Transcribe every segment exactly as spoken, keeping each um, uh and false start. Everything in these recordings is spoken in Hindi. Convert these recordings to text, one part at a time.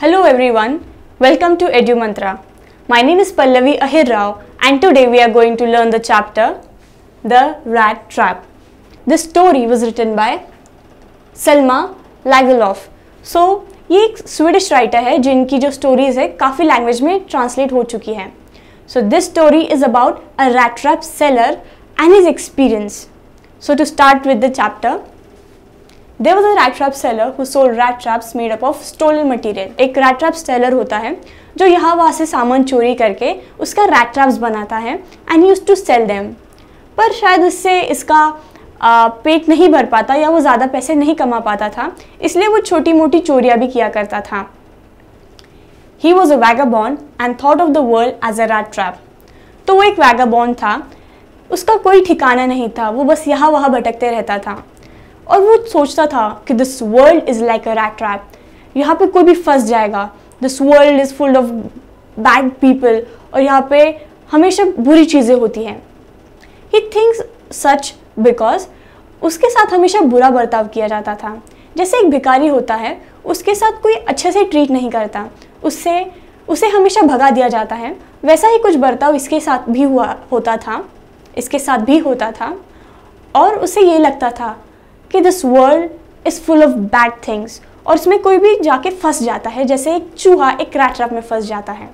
Hello everyone, welcome to Edu Mantra. My name is Pallavi Ahir Rao and today we are going to learn the chapter The Rat Trap. This story was written by Selma Lagerlöf. So ये एक स्वीडिश राइटर है जिनकी जो स्टोरीज है काफ़ी लैंग्वेज में ट्रांसलेट हो चुकी हैं. So this story is about a rat trap seller and his experience. So to start with the chapter, there was a rat trap seller who sold rat traps made up of stolen material. एक rat trap seller होता है जो यहाँ वहाँ से सामान चोरी करके उसका rat traps बनाता है and used to sell them. पर शायद उससे इसका आ, पेट नहीं भर पाता या वो ज़्यादा पैसे नहीं कमा पाता था, इसलिए वो छोटी मोटी चोरियाँ भी किया करता था. He was a vagabond and thought of the world as a rat trap. तो वो एक vagabond था, उसका कोई ठिकाना नहीं था, वो बस यहाँ वहाँ भटकते रहता था और वो सोचता था कि this world is like a rat trap. यहाँ पे कोई भी फंस जाएगा. This world is full of bad people और यहाँ पे हमेशा बुरी चीज़ें होती हैं. ही थिंक्स सच बिकॉज उसके साथ हमेशा बुरा बर्ताव किया जाता था. जैसे एक भिखारी होता है, उसके साथ कोई अच्छे से ट्रीट नहीं करता, उससे उसे हमेशा भगा दिया जाता है, वैसा ही कुछ बर्ताव इसके साथ भी हुआ होता था इसके साथ भी होता था और उसे ये लगता था कि this world is full of bad things और इसमें कोई भी जाके फंस जाता है, जैसे एक चूहा एक रैट ट्रैप में फंस जाता है.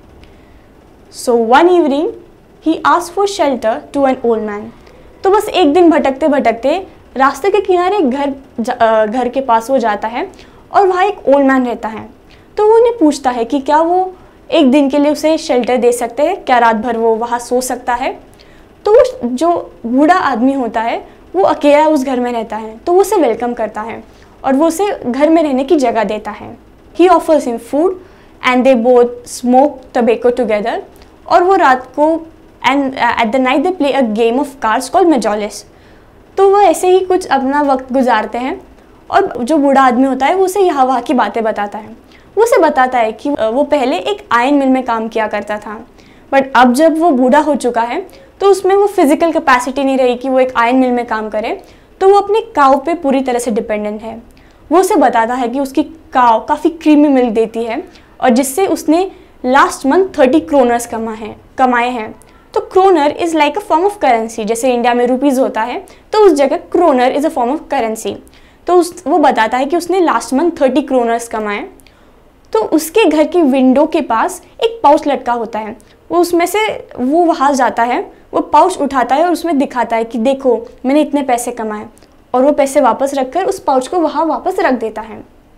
So one evening he asked for shelter to an old man. तो बस एक दिन भटकते भटकते रास्ते के किनारे एक घर घर के पास वो जाता है और वहाँ एक ओल्ड मैन रहता है. तो वो उन्हें पूछता है कि क्या वो एक दिन के लिए उसे शेल्टर दे सकते हैं, क्या रात भर वो वहाँ सो सकता है. तो वो जो बूढ़ा आदमी होता है वो अकेला उस घर में रहता है, तो वो उसे वेलकम करता है और वो उसे घर में रहने की जगह देता है. He offers him food and they both smoke tobacco together. और वो रात को and at the night they play a game of cards called मेजोलिस. तो वो ऐसे ही कुछ अपना वक्त गुजारते हैं और जो बूढ़ा आदमी होता है वो उसे यहाँ वहाँ की बातें बताता है. वो उसे बताता है कि वो पहले एक आयरन मिल में काम किया करता था, बट अब जब वो बूढ़ा हो चुका है तो उसमें वो फिजिकल कैपेसिटी नहीं रही कि वो एक आयरन मिल में काम करे, तो वो अपने काव पे पूरी तरह से डिपेंडेंट है. वो उसे बताता है कि उसकी काव काफ़ी क्रीमी मिल्क देती है और जिससे उसने लास्ट मंथ थर्टी क्रोनर्स कमा है कमाए हैं. तो kroner is like a form of currency. जैसे इंडिया में रुपीज़ होता है तो उस जगह kroner is a form of currency. तो उस वो बताता है कि उसने लास्ट मंथ थर्टी क्रोनर्स कमाए. तो उसके घर की विंडो के पास एक पाउच लटका होता है. वो उसमें से वो वहाँ जाता है, वो पाउच उठाता है और उसमें दिखाता है कि देखो मैंने इतने पैसे कमाए, और वो पैसे वापस रखकर उस पाउच को वहाँ वापस रख देता है.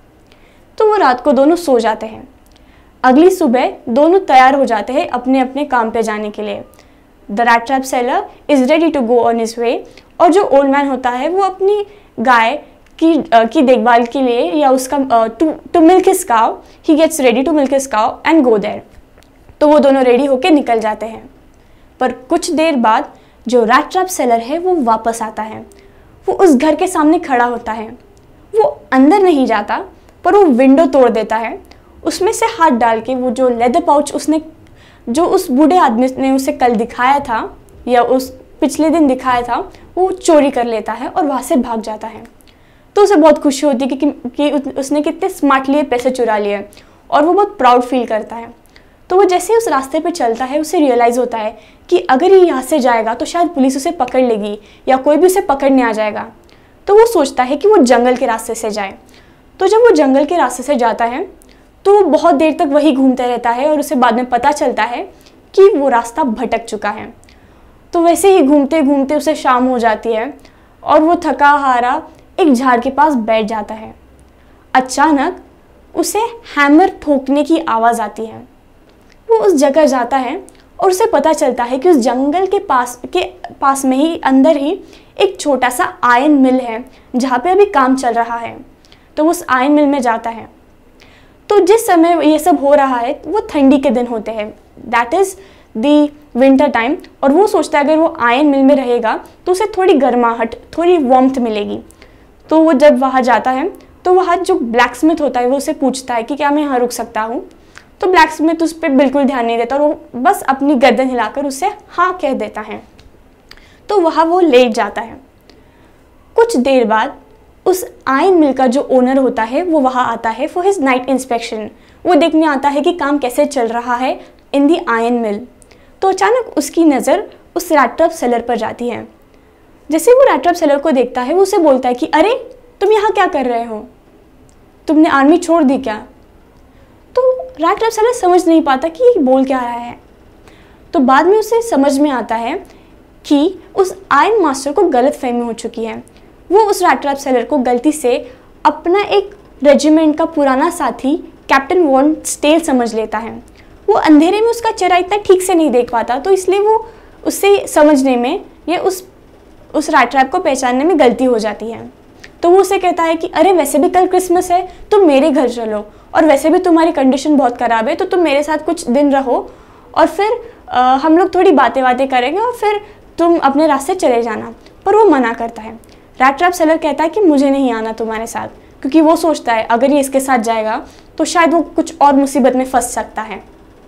तो वो रात को दोनों सो जाते हैं. अगली सुबह दोनों तैयार हो जाते हैं अपने अपने काम पे जाने के लिए. The rat trap seller is ready to go on his way. और जो ओल्ड मैन होता है वो अपनी गाय की uh, की देखभाल के लिए या उसका to to milk his cow, he gets ready to milk his cow and go there. तो वो दोनों रेडी होके निकल जाते हैं. पर कुछ देर बाद जो रैट ट्रैप सेलर है वो वापस आता है. वो उस घर के सामने खड़ा होता है. वो अंदर नहीं जाता पर वो विंडो तोड़ देता है. उसमें से हाथ डाल के वो जो लेदर पाउच उसने जो उस बूढ़े आदमी ने उसे कल दिखाया था या उस पिछले दिन दिखाया था वो चोरी कर लेता है और वहाँ से भाग जाता है. तो उसे बहुत खुशी होती है कि, कि उसने कितने स्मार्टली पैसे चुरा लिए और वो बहुत प्राउड फील करता है. तो वो जैसे ही उस रास्ते पे चलता है उसे रियलाइज़ होता है कि अगर ये यहाँ से जाएगा तो शायद पुलिस उसे पकड़ लेगी या कोई भी उसे पकड़ने आ जाएगा. तो वो सोचता है कि वो जंगल के रास्ते से जाए. तो जब वो जंगल के रास्ते से जाता है तो वो बहुत देर तक वही घूमते रहता है और उसे बाद में पता चलता है कि वो रास्ता भटक चुका है. तो वैसे ही घूमते घूमते उसे शाम हो जाती है और वो थका हारा एक झाड़ के पास बैठ जाता है. अचानक उसे हैमर ठोकने की आवाज़ आती है. वो उस जगह जाता है और उसे पता चलता है कि उस जंगल के पास के पास में ही अंदर ही एक छोटा सा आयरन मिल है जहाँ पे अभी काम चल रहा है. तो वो उस आयरन मिल में जाता है. तो जिस समय ये सब हो रहा है वो ठंडी के दिन होते हैं, that is the winter time. और वो सोचता है अगर वो आयरन मिल में रहेगा तो उसे थोड़ी गर्माहट थोड़ी वार्मथ मिलेगी. तो वो जब वहाँ जाता है तो वहाँ जो ब्लैक स्मिथ होता है वो उसे पूछता है कि क्या मैं यहाँ रुक सकता हूँ. तो ब्लैक स्मिथ उस पर बिल्कुल ध्यान नहीं देता और वो बस अपनी गर्दन हिलाकर उससे हाँ कह देता है. तो वहाँ वो लेट जाता है. कुछ देर बाद उस आयरन मिल का जो ओनर होता है वो वहाँ आता है फॉर हिज नाइट इंस्पेक्शन. वो देखने आता है कि काम कैसे चल रहा है इन दी आयरन मिल। तो अचानक उसकी नज़र उस रैट ट्रैप सेलर पर जाती है। जैसे वो रैट ट्रैप सेलर को देखता है वो उसे बोलता है कि अरे तुम यहाँ क्या कर रहे हो, तुमने आर्मी छोड़ दी क्या? तो रैट ट्रैप सेलर समझ नहीं पाता कि ये बोल क्या रहा है। तो बाद में उसे समझ में आता है कि उस आयरन मास्टर को गलतफहमी हो चुकी है। वो उस रैट ट्रैप सेलर को गलती से अपना एक रेजिमेंट का पुराना साथी कैप्टन वॉन स्टेल समझ लेता है। वो अंधेरे में उसका चेहरा इतना ठीक से नहीं देख पाता, तो इसलिए वो उससे समझने में या उस उस रैट ट्रैप को पहचानने में गलती हो जाती है। तो वो उसे कहता है कि अरे वैसे भी कल क्रिसमस है, तुम मेरे घर चलो, और वैसे भी तुम्हारी कंडीशन बहुत ख़राब है, तो तुम मेरे साथ कुछ दिन रहो और फिर आ, हम लोग थोड़ी बातें बातें करेंगे और फिर तुम अपने रास्ते चले जाना। पर वो मना करता है। रैट ट्रैप सेलर कहता है कि मुझे नहीं आना तुम्हारे साथ, क्योंकि वो सोचता है अगर ये इसके साथ जाएगा तो शायद वो कुछ और मुसीबत में फंस सकता है।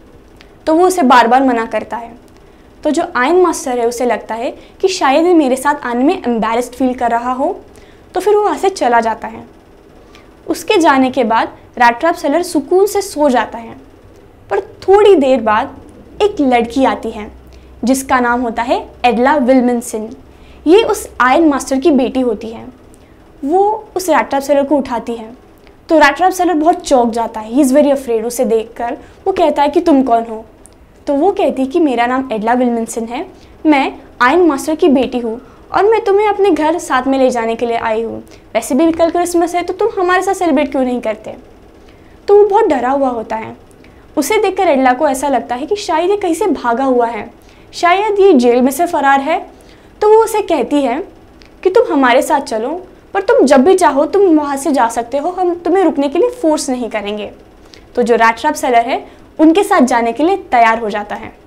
तो वो उसे बार बार मना करता है। तो जो आयरन मास्टर है उसे लगता है कि शायद ये मेरे साथ आने में एम्बैरेस्ड फील कर रहा हो, तो फिर वो वहाँ से चला जाता है। उसके जाने के बाद रैट ट्रैप सेलर सुकून से सो जाता है। पर थोड़ी देर बाद एक लड़की आती है जिसका नाम होता है एडला विल्मिनसन। ये उस आयरन मास्टर की बेटी होती है। वो उस रैट ट्रैप सेलर को उठाती है। तो रैट ट्रैप सेलर बहुत चौंक जाता है। He is very afraid. उसे देखकर वो कहता है कि तुम कौन हो? तो वो कहती है कि मेरा नाम एडला विल्मिनसन है, मैं आयरन मास्टर की बेटी हूँ और मैं तुम्हें अपने घर साथ में ले जाने के लिए आई हूँ। वैसे भी कल क्रिसमस है, तो तुम हमारे साथ सेलिब्रेट क्यों नहीं करते? तो वो बहुत डरा हुआ होता है। उसे देखकर एडला को ऐसा लगता है कि शायद ये कहीं से भागा हुआ है, शायद ये जेल में से फरार है। तो वो उसे कहती है कि तुम हमारे साथ चलो, पर तुम जब भी चाहो तुम वहाँ से जा सकते हो, हम तुम्हें रुकने के लिए फोर्स नहीं करेंगे। तो जो रैट ट्रैप सेलर है उनके साथ जाने के लिए तैयार हो जाता है।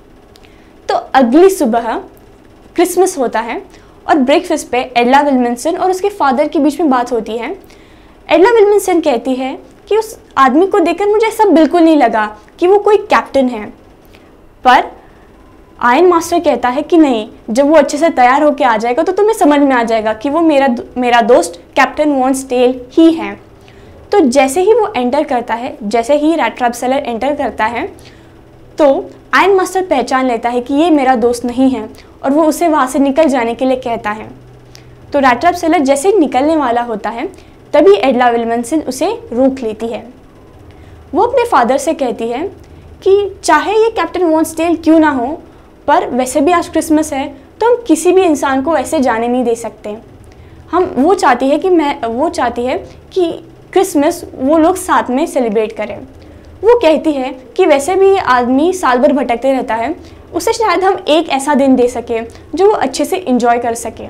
तो अगली सुबह क्रिसमस होता है और ब्रेकफास्ट पे एडला विल्मिनसन और उसके फादर के बीच में बात होती है। एडला विल्मिनसन कहती है कि उस आदमी को देखकर मुझे ऐसा बिल्कुल नहीं लगा कि वो कोई कैप्टन है। पर आयरन मास्टर कहता है कि नहीं, जब वो अच्छे से तैयार होकर आ जाएगा तो तुम्हें समझ में आ जाएगा कि वो मेरा मेरा दोस्त कैप्टन वॉन स्टेल ही है। तो जैसे ही वो एंटर करता है, जैसे ही रैट ट्रैप सेलर एंटर करता है, तो आयरन मास्टर पहचान लेता है कि ये मेरा दोस्त नहीं है और वो उसे वहाँ से निकल जाने के लिए कहता है। तो रैट ट्रैप सेलर जैसे ही निकलने वाला होता है तभी एडला विल्मिनसन उसे रोक लेती है। वो अपने फादर से कहती है कि चाहे ये कैप्टन वॉन स्टेल क्यों ना हो, पर वैसे भी आज क्रिसमस है तो हम किसी भी इंसान को ऐसे जाने नहीं दे सकते। हम वो चाहती है कि मैं वो चाहती है कि क्रिसमस वो लोग साथ में सेलिब्रेट करें। वो कहती है कि वैसे भी ये आदमी साल भर भटकते रहता है, उसे शायद हम एक ऐसा दिन दे सके जो वो अच्छे से इंजॉय कर सके।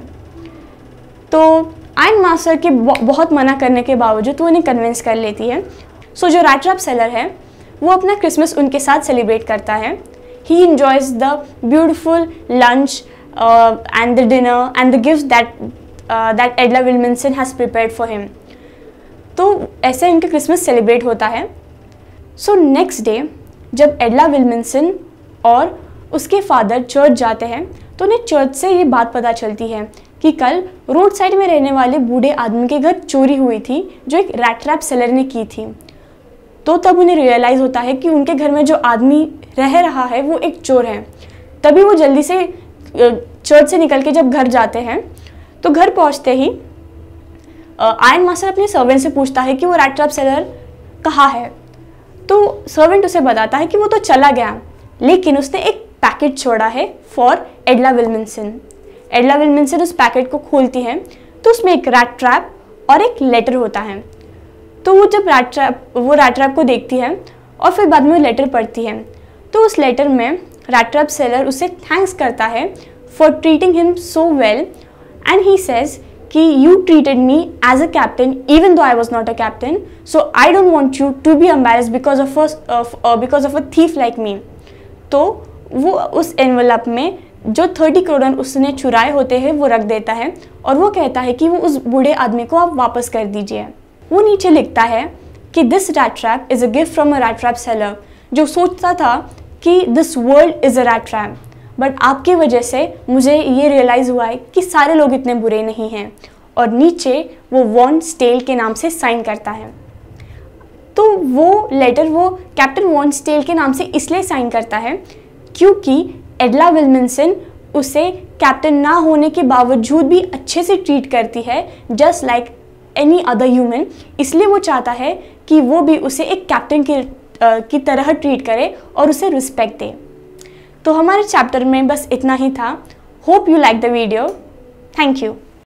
तो आयरन मास्टर के बहुत मना करने के बावजूद वो उन्हें कन्विंस कर लेती है। सो जो रैट ट्रैप सेलर है वो अपना क्रिसमस उनके साथ सेलिब्रेट करता है। He enjoys the beautiful lunch uh, and the dinner and the gifts that uh, that Edla Wilminson has prepared for him. तो ऐसे इनका क्रिसमस सेलिब्रेट होता है। सो नेक्स्ट डे जब एडला विल्मिनसन और उसके फादर चर्च जाते हैं तो उन्हें चर्च से ये बात पता चलती है कि कल रोड साइड में रहने वाले बूढ़े आदमी के घर चोरी हुई थी जो एक रैट ट्रैप सेलर ने की थी। तो तब उन्हें रियलाइज़ होता है कि उनके घर में जो आदमी रह रहा है वो एक चोर है। तभी वो जल्दी से चर्च से निकल के जब घर जाते हैं तो घर पहुंचते ही आयरन मास्टर अपने सर्वेंट से पूछता है कि वो रैट ट्रैप सेलर कहाँ है। तो सर्वेंट उसे बताता है कि वो तो चला गया, लेकिन उसने एक पैकेट छोड़ा है फॉर एडला विल्मिनसन। एडला विल्मिनसन उस पैकेट को खोलती है तो उसमें एक रैट ट्रैप और एक लेटर होता है। तो वो जब रैट ट्रैप वो रैट ट्रैप को देखती है और फिर बाद में वो लेटर पढ़ती है तो उस लेटर में रैट ट्रैप सेलर उसे थैंक्स करता है for treating him so well and he says कि you treated me as a captain even though I was not a captain, so I don't want you to be embarrassed because of because of a thief like me. तो वो उस एनवलप में जो थर्टी करोड़ उसने चुराए होते हैं वो रख देता है और वो कहता है कि वो उस बूढ़े आदमी को आप वापस कर दीजिए। वो नीचे लिखता है कि this rat trap is a gift from a rat trap seller, जो सोचता था कि this world is a rat trap, but आपकी वजह से मुझे ये रियलाइज़ हुआ है कि सारे लोग इतने बुरे नहीं हैं। और नीचे वो वॉन स्टेल के नाम से साइन करता है। तो तो वो लेटर वो कैप्टन वॉन स्टेल के नाम से इसलिए साइन करता है क्योंकि एडला विल्मिंसन उसे कैप्टन ना होने के बावजूद भी अच्छे से ट्रीट करती है, just like any other human. इसलिए वो चाहता है कि वो भी उसे एक कैप्टन की की तरह ट्रीट करे और उसे रिस्पेक्ट दे। तो हमारे चैप्टर में बस इतना ही था। Hope you like the video. Thank you.